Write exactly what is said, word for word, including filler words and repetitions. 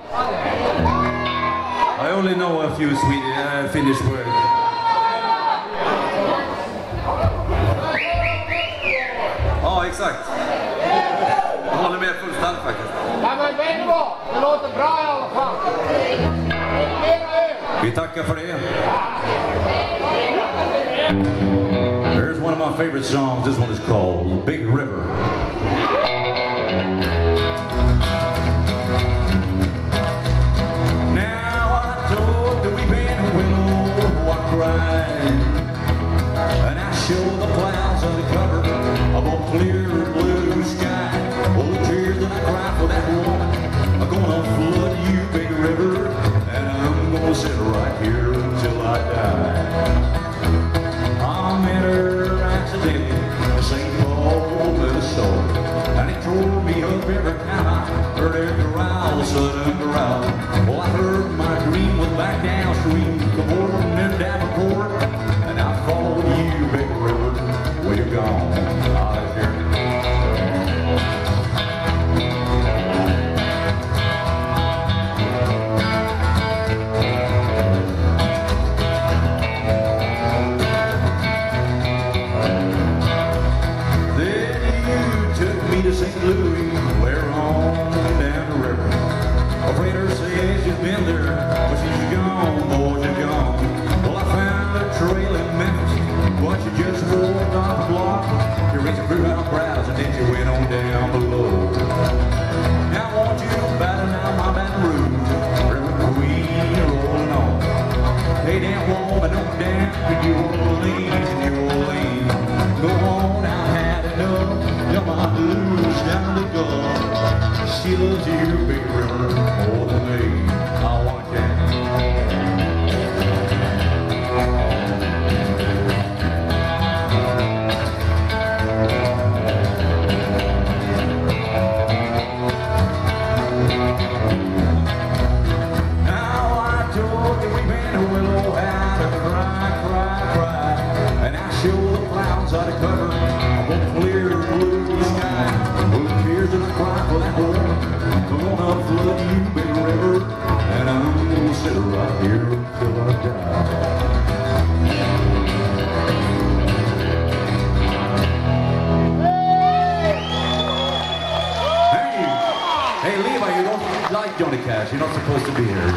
I only know a few Swedish, uh, Finnish words. Ja, exakt. Jag håller med fullständigt faktiskt. Ja, men vet du vad? Det låter bra i alla fall. Vi tackar för det. Here's one of my favorite songs. This one is called Big River. Now I told the weeping willow I cried, and I showed the clouds under cover of a clear blue sky. Oh, the tears that I cried for that woman are gonna flood you, big river, and I'm gonna sit right here until I die. I met her accidentally in Saint Paul, Minnesota, and it tore me up every time I heard every growl, sudden growl. Well, I heard my dream was back downstream, the border in Davenport, and I followed you, big river, where you gone out of here. To Saint Louis, where on down the river. A freighter says you've been there, but she's gone, boy, she's gone. Well, I found a trail in Memphis, but you just walked off the block. You reached through our crowds and then you went on down below. Now I want you batting out my Baton Rouge, River Queen rolling on. Hey, damn woman, on down to New Orleans, New Orleans. Go on, I had enough. You're my blues down the gully. She loves you, big river, more than me. I want that. Now I told you we been a willow how to cry, cry, cry, and I show the clouds how to cover. I won't clear blue. And I cry for that woman. I'm gonna flood you, big river, and I'm gonna sit right here till I die. Thank you. Hey, Levi, you don't like Johnny Cash. You're not supposed to be here.